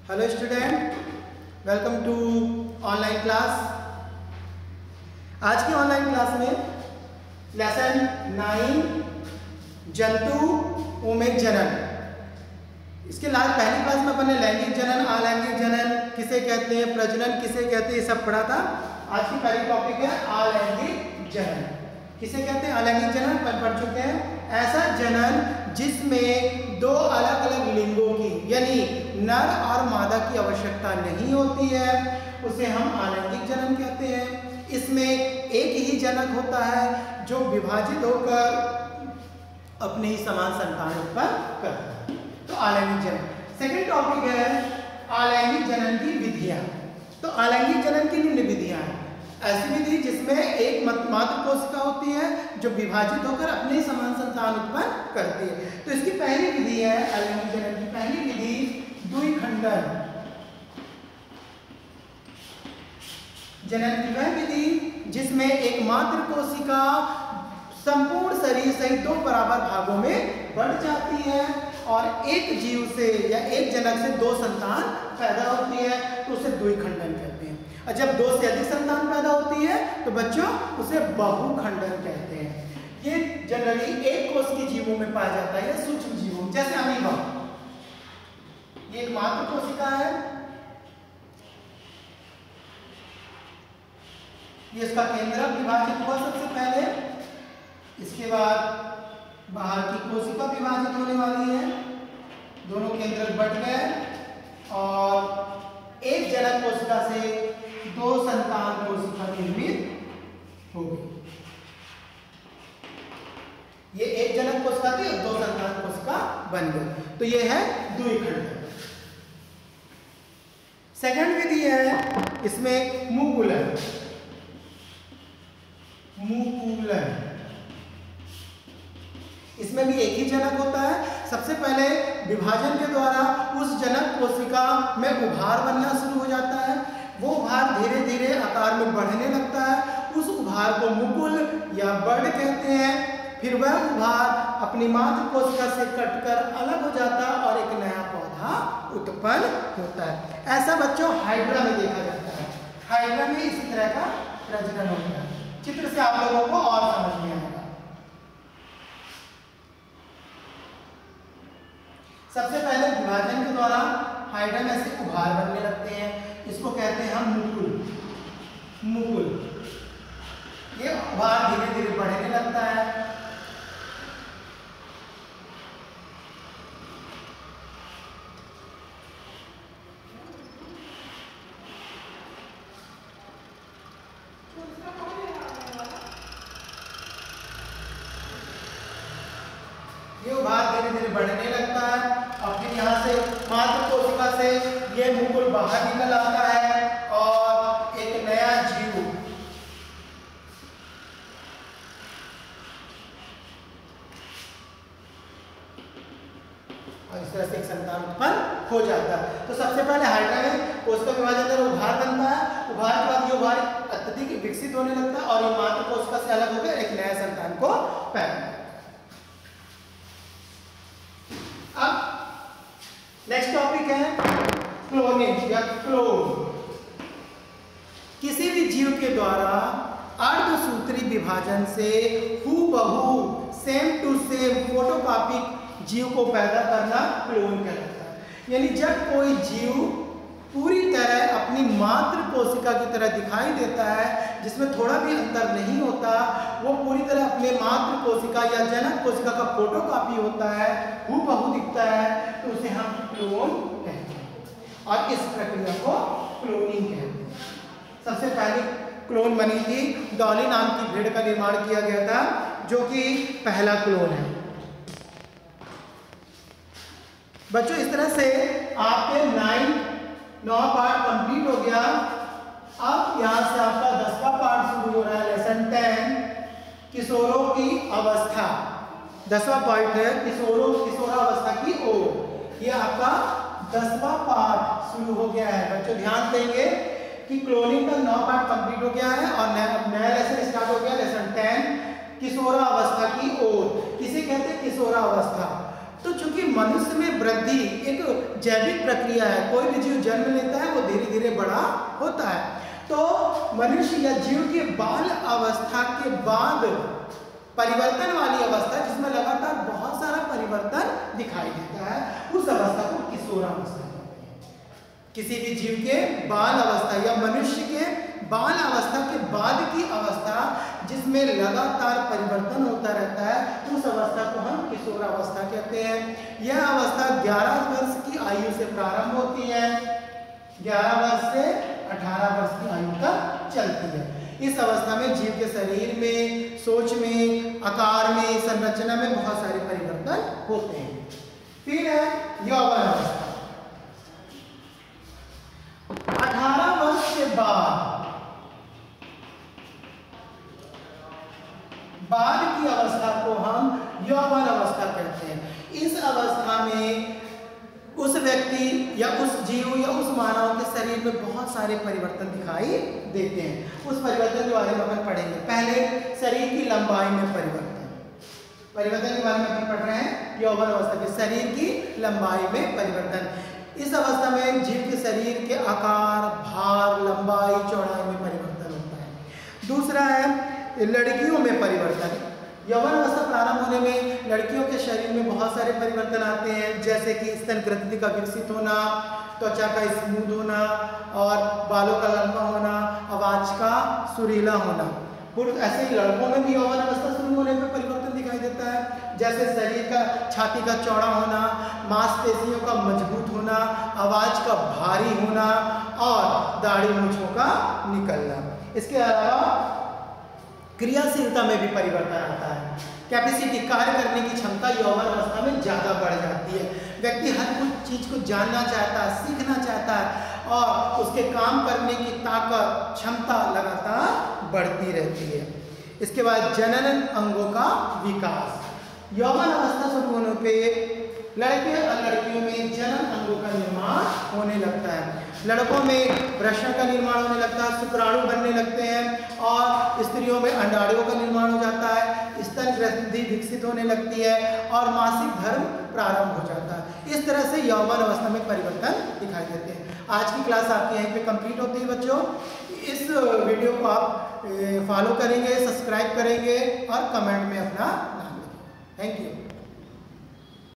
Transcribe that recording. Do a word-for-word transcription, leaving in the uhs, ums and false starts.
Hello student, welcome to online class. आज की online class में लेसन नाइन जंतु उमेद जनन, इसके लास्ट पहली क्लास में अपन ने लैंगिक जनन, अलैंगिक जनन किसे कहते हैं, प्रजनन किसे कहते हैं, ये सब पढ़ा था। आज की पहली टॉपिक है अलैंगिक जनन। किसे कहते हैं? अलैंगिक जनन पर पढ़ चुके हैं। ऐसा जनन जिसमें दो अलग अलग लिंगों की यानी नर और मादा की आवश्यकता नहीं होती है उसे हम अलैंगिक जनन कहते हैं। इसमें एक ही जनक होता है जो विभाजित होकर अपने ही समान संतान उत्पन्न करता है, तो अलैंगिक जनन। सेकंड टॉपिक है अलैंगिक जनन की विधियां। तो अलैंगिक जनन की निम्न विधियां हैं। ऐसी विधि जिसमें एक मात्र कोशिका होती है जो विभाजित होकर अपने ही समान संतान उत्पन्न करती है। तो इसकी पहली विधि है अलैंगिक जनन की पहली विधि द्विखंडन। जनन की वह विधि जिसमें एक मात्र कोशिका संपूर्ण शरीर सहित दो बराबर भागों में बढ़ जाती है और एक जीव से या एक जनक से दो संतान पैदा होती है, तो उसे द्विखंडन कहते हैं। और जब दो से अधिक संतान पैदा होती है तो बच्चों उसे बहुखंडन कहते हैं। ये जनरली एक कोष के जीवों में पाया जाता है, सूक्ष्म जीवों जैसे अमीबा। ये एक मात्र कोशिका है, ये इसका केंद्रक विभाजित हुआ सबसे पहले, इसके बाद बाहर की कोशिका विभाजित होने वाली है, दोनों केंद्रक बट गए और एक जनक कोशिका से दो संतान कोशिका निर्मित होगी। ये एक जनक कोशिका थी और दो संतान कोशिका बन गई, तो ये है द्विखंडन। सेकंड विधि है इसमें मुकुलन। मुकुलन इसमें भी एक ही जनक होता है। सबसे पहले विभाजन के द्वारा उस जनक कोशिका में उभार बनना शुरू हो जाता है। वो उभार धीरे धीरे आकार में बढ़ने लगता है, उस उभार को मुकुल या बर्ड कहते हैं। फिर वह उभार अपनी मात्र कोशिका से कटकर अलग हो जाता है और एक नया पौधा उत्पन्न होता है। ऐसा बच्चों हाइड्रा में देखा जाता है। हाइड्रा में इसी तरह का प्रजनन होता है। चित्र से आप लोगों को और समझ में आएगा। सबसे पहले विभाजन के द्वारा हाइड्रा में से उभार बनने लगते हैं, इसको कहते हैं हम मुकुल। मुकुल ये उभार धीरे धीरे बढ़ने लगता है, ये उभार धीरे धीरे बढ़ने लगता है और फिर यहाँ से मात्र कोशिका से ये मुकुल बाहर निकल आता है और एक नया जीव और इस तरह से एक संतान उत्पन्न हो जाता है। तो सबसे पहले हाइड्रा में कोशिका विभाजन द्वारा उभार बनता है। उभार के बाद ये उभार अत्यधिक विकसित होने लगता है और ये मात्र कोशिका से अलग होकर एक नया संतान को पैदा। अब नेक्स्ट टॉपिक है क्लोनिंग या क्लोन। किसी भी जीव के द्वारा अर्धसूत्री विभाजन से हूबहू सेम टू सेम फोटोकॉपी जीव को पैदा करना क्लोन कहलाता है। यानी जब कोई जीव पूरी तरह अपनी मात्र कोशिका की तरह दिखाई देता है, जिसमें थोड़ा भी अंतर नहीं होता, वो पूरी तरह अपने मात्र कोशिका या जनक कोशिका का फोटोकॉपी होता है, हूबहू दिखता है, तो उसे हम क्लोन कहते हैं और इस प्रक्रिया को क्लोनिंग कहते हैं। सबसे पहले क्लोन बनी थी, डॉली नाम की भेड़ का निर्माण किया गया था, जो कि पहला क्लोन है। बच्चों इस तरह से आपके नाइन नौ पार्ट कंप्लीट हो गया। अब यहाँ से आपका दसवां पार्ट शुरू हो रहा है, लेसन टेन किशोरों की अवस्था। दसवां पार्ट है किशोरों किशोरावस्था की ओर। ये आपका दसवां पार्ट शुरू हो गया है। बच्चों ध्यान देंगे कि क्लोनिंग का नौ पार्ट कंप्लीट हो गया है और नया लेसन स्टार्ट हो गया, लेसन टेन किशोरावस्था की ओर। किसे कहते हैं? किशोरावस्था। तो चूंकि मनुष्य में वृद्धि एक जैविक प्रक्रिया है, कोई भी जीव जन्म लेता है वो धीरे धीरे बड़ा होता है, तो मनुष्य या जीव के बाल अवस्था के बाद परिवर्तन वाली अवस्था जिसमें लगातार बहुत सारा परिवर्तन दिखाई देता है, उस अवस्था को किशोरावस्था कहते हैं। किसी भी जीव के बाल अवस्था या मनुष्य के बाल अवस्था के बाद की अवस्था जिसमें लगातार परिवर्तन होता रहता है, उस अवस्था को हम किशोरावस्था कहते हैं। यह अवस्था ग्यारह वर्ष की आयु से प्रारंभ होती है, ग्यारह वर्ष से अठारह वर्ष की आयु तक चलती है। इस अवस्था में जीव के शरीर में, सोच में, आकार में, संरचना में बहुत सारे परिवर्तन होते हैं। फिर है यौवन अवस्था। अठारह वर्ष के बाद बाद की अवस्था को हम यौवन अवस्था कहते हैं। इस अवस्था में उस व्यक्ति या उस जीव या उस मानव के शरीर में बहुत सारे परिवर्तन दिखाई देते हैं। उस परिवर्तन के बारे में अपन पढ़ेंगे। पहले शरीर की लंबाई में परिवर्तन, परिवर्तन के बारे में अपन पढ़ रहे हैं यौवन अवस्था के, शरीर की लंबाई में परिवर्तन। इस अवस्था में जीव के शरीर के आकार, भार, लंबाई, चौड़ाई में परिवर्तन होता है। दूसरा है लड़कियों में परिवर्तन। यौवन अवस्था प्रारंभ होने में लड़कियों के शरीर में बहुत सारे परिवर्तन आते हैं, जैसे कि स्तन ग्रंथि का विकसित होना, त्वचा का स्मूथ होना और बालों का लंबा होना, आवाज का सुरीला होना। पुरुष ऐसे ही लड़कों में भी यौवन अवस्था शुरू होने में परिवर्तन दिखाई देता है, जैसे शरीर का छाती का चौड़ा होना, मांसपेशियों का मजबूत होना, आवाज का भारी होना और दाढ़ी मूंछों का निकलना। इसके अलावा क्रियाशीलता में भी परिवर्तन आता है। कैपेसिटी, कार्य करने की क्षमता यौवन अवस्था में ज़्यादा बढ़ जाती है। व्यक्ति हर कुछ चीज़ को जानना चाहता है, सीखना चाहता है और उसके काम करने की ताकत, क्षमता लगातार बढ़ती रहती है। इसके बाद जनन अंगों का विकास। यौवन अवस्था शुरू होने पे लड़के और लड़कियों में जनन अंगों का निर्माण होने लगता है। लड़कों में वृषण का निर्माण होने लगता है, शुक्राणु बनने लगते हैं और स्त्रियों में अंडाणुओं का निर्माण हो जाता है, स्तन ग्रंथि विकसित होने लगती है और मासिक धर्म प्रारंभ हो जाता है। इस तरह से यौवन अवस्था में परिवर्तन दिखाई देते हैं। आज की क्लास आपकी यहीं पे कंप्लीट होती है बच्चों। इस वीडियो को आप फॉलो करेंगे, सब्सक्राइब करेंगे और कमेंट में अपना नाम लिखें। Thank you.